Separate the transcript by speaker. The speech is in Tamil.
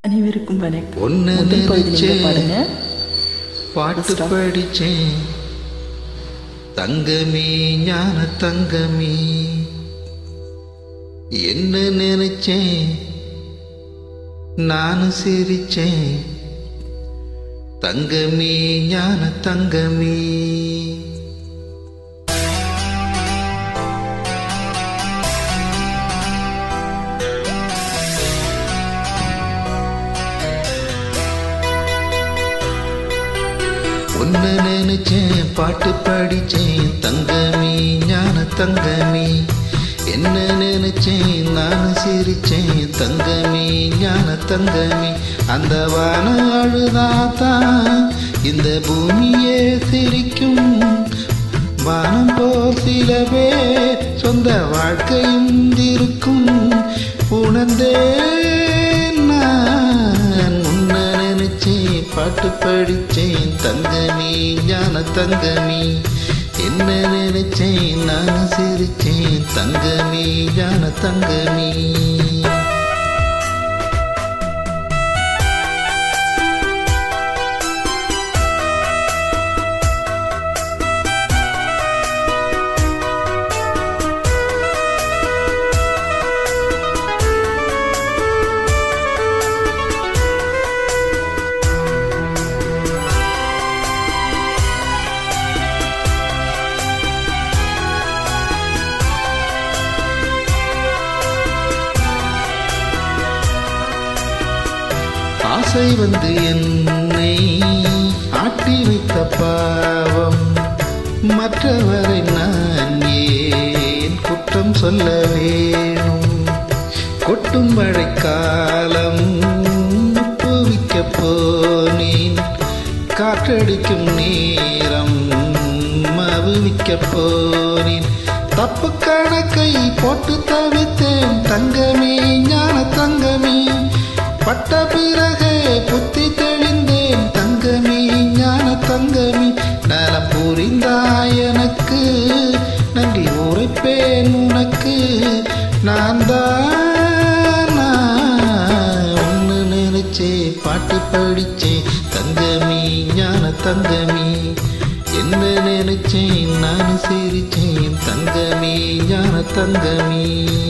Speaker 1: அனைவருக்கும் வணக்கம். முதல் பகுதியில் பாருங்க.
Speaker 2: பாட்டு படிச்சேன் தங்கமே ஞான தங்கமே, என்ன நினைச்சேன் நானும் சிரிச்சேன் தங்கமே ஞான தங்கமே. ஒன்னு நினைச்சேன் பாட்டு படிச்சேன் தங்கமே ஞான தங்கமே, என்ன நினைச்சேன் நானும் சிரிச்சேன் தங்கமே ஞான தங்கமே. அந்த வானம் அழுதாதான் இந்த பூமியே சிரிக்கும், வானம் போல் சிலவே சொந்த வாழ்க்கையும் இருக்கும். உணர்ந்தேன் நான் உன்ன நினைச்சேன் பாட்டு படிச்சேன் தங்கமே ஞான தங்கமே, என்ன நினைச்சேன் நான் சிரிச்சேன் தங்கமே ஞான தங்கமே. ஆசை வந்து என்னை ஆட்டி வைத்த பாவம், மற்றவரை நான் ஏன் குற்றம் சொல்ல வேணும். கொட்டும் மழைக்காலம் புவிக்க போனேன், காற்றடிக்கும் நேரம் மவுவிக்க போனேன். தப்பு கணக்கை போட்டு தவித்தேன் தங்கமே ஞான தங்கமே, பட்ட பிறகே புத்தி தெளிந்தேன் தங்கமே ஞான தங்கமே. நலம் புரிந்தாய் எனக்கு நன்றி உரைப்பேன் உனக்கு, நான் தான் ஒன்னு நினைச்சே பாட்டு படிச்சே தங்கமே ஞான தங்கமே, என்ன நினைச்சேன் நான் சிரிச்சேன் தங்கமே ஞான தங்கமே.